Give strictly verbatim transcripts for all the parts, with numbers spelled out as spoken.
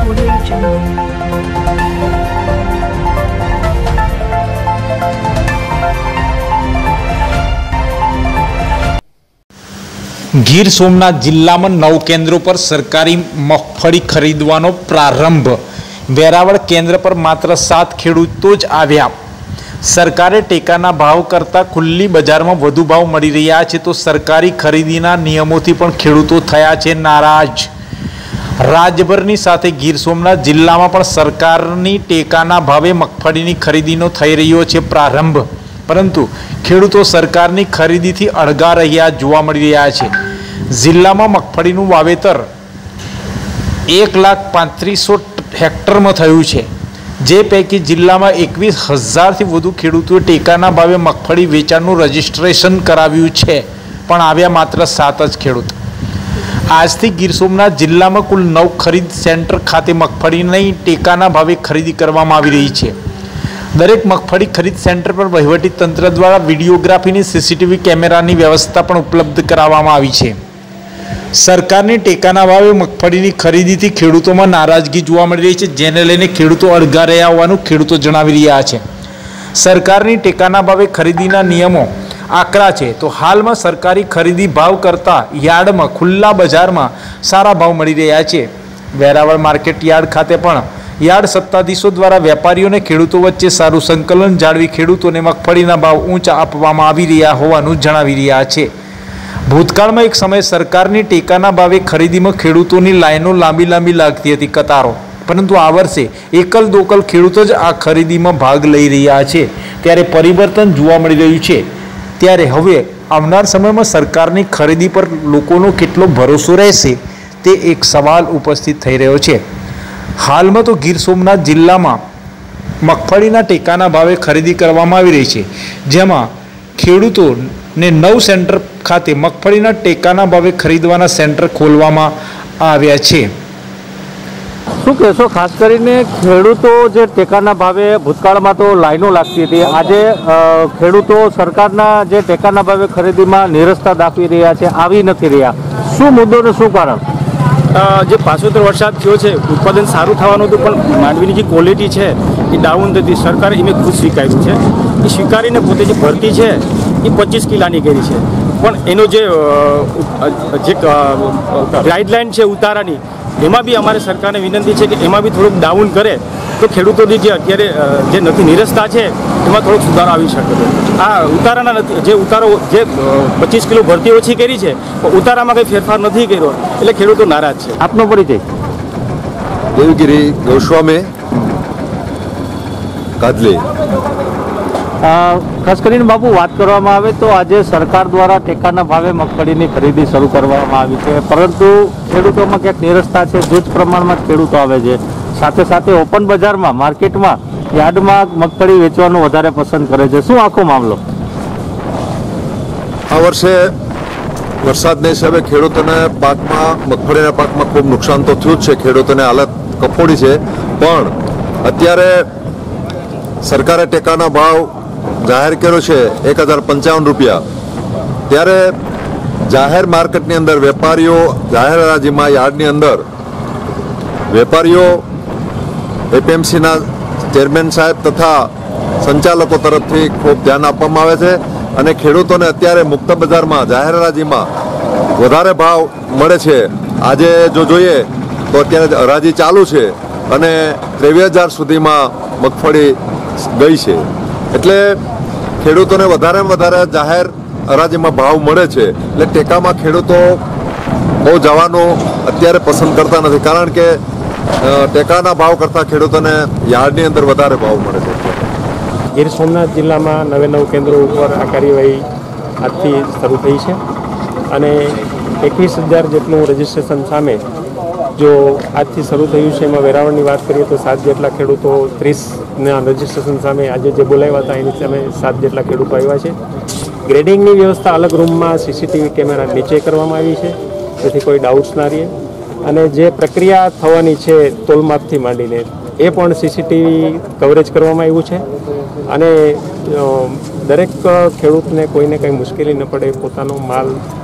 Audio Jungle. Gir Somnath જિલ્લામાં નવ કેન્દ્રો પર સરકારી મગફળી ખરીદવાનો પ્રારંભ। વેરાવળ કેન્દ્ર પર માત્ર સાત ખેડૂતો જ આવ્યા। સરકારે ટેકાના ભાવ કરતાં ખુલ્લી બજારમાં વધુ ભાવ મળી રહ્યા છે તો સરકારી ખરીદીના નિયમોથી પણ ખેડૂતો થયા છે નારાજ। રાજ્યભરની સાથે ગીર સોમનાથ જિલ્લામાં પણ સરકારની ટેકાના ભાવે મગફળીની ખરીદીનો થઈ રહ્યો છે પ્રારંભ, પરંતુ ખેડૂતો સરકારની ખરીદીથી અળગા રહ્યા જોવા મળી રહ્યા છે। જિલ્લામાં મગફળીનું વાવેતર એક લાખ પાંત્રીસો હેક્ટરમાં થયું છે, જે પૈકી જિલ્લામાં એકવીસ હજારથી વધુ ખેડૂતોએ ટેકાના ભાવે મગફળી વેચાણનું રજીસ્ટ્રેશન કરાવ્યું છે, પણ આવ્યા માત્ર સાત જ ખેડૂત। આજથી ગીર સોમનાથ જિલ્લામાં કુલ નવ ખરીદ સેન્ટર ખાતે મગફળીની ટેકાના ભાવે ખરીદી કરવામાં આવી રહી છે। દરેક મગફળી ખરીદ સેન્ટર પર વહીવટી તંત્ર દ્વારા વિડીયોગ્રાફીની સીસીટીવી કેમેરાની વ્યવસ્થા પણ ઉપલબ્ધ કરાવવામાં આવી છે। સરકારની ટેકાના ભાવે મગફળીની ખરીદીથી ખેડૂતોમાં નારાજગી જોવા મળી રહી છે, જેને લઈને ખેડૂતો અળગા રહ્યા હોવાનું ખેડૂતો જણાવી રહ્યા છે। સરકારની ટેકાના ભાવે ખરીદીના નિયમો આકરા છે તો હાલમાં સરકારી ખરીદી ભાવ કરતાં યાર્ડમાં ખુલ્લા બજારમાં સારા ભાવ મળી રહ્યા છે। વેરાવળ માર્કેટ યાર્ડ ખાતે પણ યાર્ડ સત્તાધીશો દ્વારા વેપારીઓને ખેડૂતો વચ્ચે સારું સંકલન જાળવી ખેડૂતોને મગફળીના ભાવ ઊંચા આપવામાં આવી રહ્યા હોવાનું જણાવી રહ્યા છે। ભૂતકાળમાં એક સમયે સરકારની ટેકાના ભાવે ખરીદીમાં ખેડૂતોની લાઈનો લાંબી લાંબી લાગતી હતી, કતારો, પરંતુ આ વર્ષે એકલ દોકલ ખેડૂતો જ આ ખરીદીમાં ભાગ લઈ રહ્યા છે, ત્યારે પરિવર્તન જોવા મળી રહ્યું છે। ત્યારે હવે આવનાર સમયમાં સરકારની ખરીદી પર લોકોનો કેટલો ભરોસો રહેશે તે એક સવાલ ઉપસ્થિત થઈ રહ્યો છે। હાલમાં તો ગીર સોમનાથ જિલ્લામાં મગફળીના ટેકાના ભાવે ખરીદી કરવામાં આવી રહી છે, જેમાં ખેડૂતોને નવ સેન્ટર ખાતે મગફળીના ટેકાના ભાવે ખરીદવાના સેન્ટર ખોલવામાં આવ્યા છે। શું કહેશો, ખાસ કરીને ખેડૂતો જે ટેકાના ભાવે ભૂતકાળમાં તો લાઈનો લાગતી હતી, આજે ખેડૂતો સરકારના જે ટેકાના ભાવે ખરીદીમાં નિરસતા દાખવી રહ્યા છે, આવી નથી રહ્યા, શું મુદ્દો ને શું કારણ? જે પાછોતેર વરસાદ થયો છે, ઉત્પાદન સારું થવાનું હતું, પણ માંડવીની જે ક્વોલિટી છે એ ડાઉન થતી, સરકારે એમને ખુદ સ્વીકાર્યું છે। એ સ્વીકારીને પોતે જે ભરતી છે એ પચીસ કિલાની કરી છે, પણ એનો જે જે ગાઈડલાઇન છે ઉતારાની, એમાં બી અમારે સરકારને વિનંતી છે કે એમાં બી થોડુંક ડાઉન કરે તો ખેડૂતોની જે અત્યારે જે નથી નિરસતા છે એમાં થોડોક સુધારો આવી શકે છે। આ ઉતારાના નથી, જે ઉતારો જે પચીસ કિલો ભરતી ઓછી કરી છે પણ ઉતારામાં કંઈ ફેરફાર નથી કર્યો, એટલે ખેડૂતો નારાજ છે। આપનો પરિચય? દેવગીરી ગોસ્વામી કાદલી। ખાસ કરીને બાપુ, વાત કરવામાં આવે તો આજે સરકાર દ્વારા ટેકાના ભાવે મગફળીની ખરીદી શરૂ કરવામાં આવી છે, પરંતુ ખેડૂતોમાં ક્યાંક નિરસતા છે, જૂજ પ્રમાણમાં ખેડૂતો આવે છે, સાથે સાથે ઓપન બજારમાં માર્કેટમાં યાર્ડમાં મગફળી વેચવાનું વધારે પસંદ કરે છે, શું આખો મામલો? આ વર્ષે વરસાદના હિસાબે ખેડૂતોને પાકમાં મગફળીના પાકમાં ખૂબ નુકસાન તો થયું જ છે, ખેડૂતોને હાલત કફોડી છે, પણ અત્યારે સરકારે ટેકાના ભાવ જાહેર કર્યો છે એક હજાર પંચાવન રૂપિયા, ત્યારે જાહેર માર્કેટની અંદર વેપારીઓ, જાહેર હરાજીમાં યાર્ડની અંદર વેપારીઓ, એપીએમસીના ચેરમેન સાહેબ તથા સંચાલકો તરફથી ખૂબ ધ્યાન આપવામાં આવે છે, અને ખેડૂતોને અત્યારે મુક્ત બજારમાં જાહેર હરાજીમાં વધારે ભાવ મળે છે। આજે જો જોઈએ તો અત્યારે હરાજી ચાલુ છે અને ત્રેવીસ હજાર સુધીમાં મગફળી ગઈ છે, એટલે ખેડૂતોને વધારેમાં વધારે જાહેર હરાજીમાં ભાવ મળે છે, એટલે ટેકામાં ખેડૂતો બહુ જવાનું અત્યારે પસંદ કરતા નથી, કારણ કે ટેકાના ભાવ કરતાં ખેડૂતોને યાર્ડની અંદર વધારે ભાવ મળે છે। ગીર સોમનાથ જિલ્લામાં નવે નવ કેન્દ્રો ઉપર આ કાર્યવાહી આજથી શરૂ થઈ છે, અને એકવીસ હજાર જેટલું રજીસ્ટ્રેશન સામે જો આજથી શરૂ થયું છે, એમાં વેરાવળની વાત કરીએ તો સાત જેટલા ખેડૂતો, ત્રીસના રજીસ્ટ્રેશન સામે આજે જે બોલાવ્યા હતા એની સામે સાત જેટલા ખેડૂતો આવ્યા છે। ગ્રેડિંગની વ્યવસ્થા અલગ રૂમમાં સીસીટીવી કેમેરા નીચે કરવામાં આવી છે, જેથી કોઈ ડાઉટ્સ ના રહે, અને જે પ્રક્રિયા થવાની છે તોલમાપથી માંડીને એ પણ સીસીટીવી કવરેજ કરવામાં આવ્યું છે, અને દરેક ખેડૂતને કોઈને કંઈ મુશ્કેલી ન પડે, પોતાનો માલ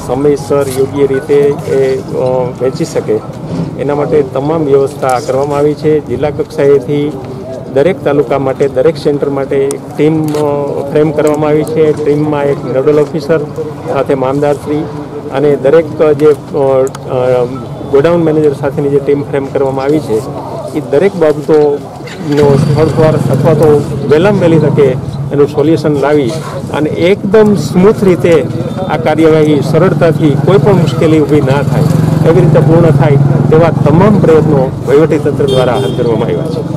સમયસર યોગ્ય રીતે એ અ, વેચી શકે એના માટે તમામ વ્યવસ્થા કરવામાં આવી છે. જિલ્લા કક્ષાએથી દરેક તાલુકા માટે દરેક સેન્ટર માટે એક ટીમ અ, ફ્રેમ કરવામાં આવી છે. ટીમમાં એક નોડલ ઓફિસર સાથે મામદારશ્રી અને દરેક જે અ, અ, ગોડાઉન મેનેજર સાથેની જે ટીમ ફ્રેમ કરવામાં આવી છે એ દરેક બાબતોનો સ્થળ પર અથવા તો વહેલામાં વહેલી તકે એનું સોલ્યુશન લાવી અને એકદમ સ્મૂથ રીતે આ કાર્યવાહી સરળતાથી કોઈ પણ મુશ્કેલી ઊભી ના થાય એવી રીતે પૂર્ણ થાય તેવા તમામ પ્રયત્નો વહીવટીતંત્ર દ્વારા હાથ ધરવામાં આવ્યા છે.